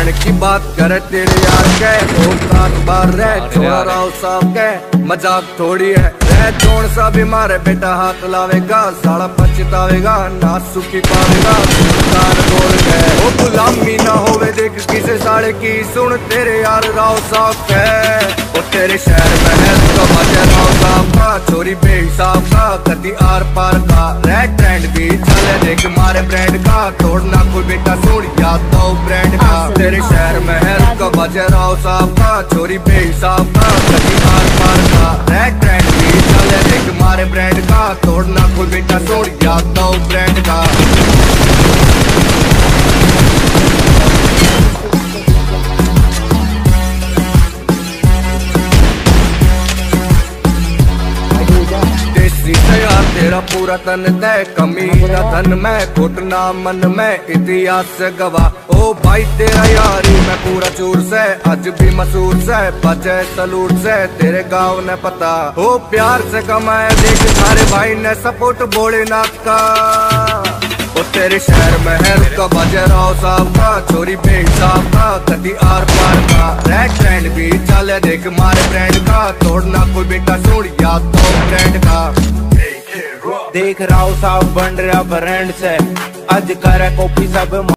मन की बात करे तेरे यार के औकात बार रह छोड़ा राव साहब के मजाक थोड़ी है रह जोन सा भी मारे बेटा हाथ लावेगा साड़ा पछतावेगा ना सुखी पावेगा बोल गए वो गुलामी ना होवे देख किसे साड़े की सुन तेरे यार राव साहब के वो तेरे शहर में है तो मजे राव साहब का चोरी बेहिसाब का कदी आर पार का रह ट्रेंड भी चले देख मारे ब्रांड का तोड़ना कोई बेटा सुन याद दो ब्रांड का तेरे शहर में है तो मजे राव साहब का चोरी बेहिसाब का कदी आर पार का रह ट्रेंड भी चले देख मारे ब्रांड का तोड़ना कोई बेटा सुन याद दो ब्रांड का। यार तेरा पूरा तन तय कमी न धन में घुटना मन में इतिहास से गवा ओ भाई तेरा यारी मैं पूरा चूर से आज भी मसूर से बचे सलूट से तेरे गाँव ने पता ओ प्यार से कमाए देख सारे भाई ने सपोर्ट भोलेनाथ का ओ तेरे शहर में है उसका बजे राव साहब का चोरी बेहिसाब का कदी आर पार का रेड ट्रेंड भी चले देख मारे ब्रांड का तोड़ना कोई बेटा सुन याद दो ब्रांड का। देख राव साहब बन रहा ब्रांड से आज करे कॉपी सब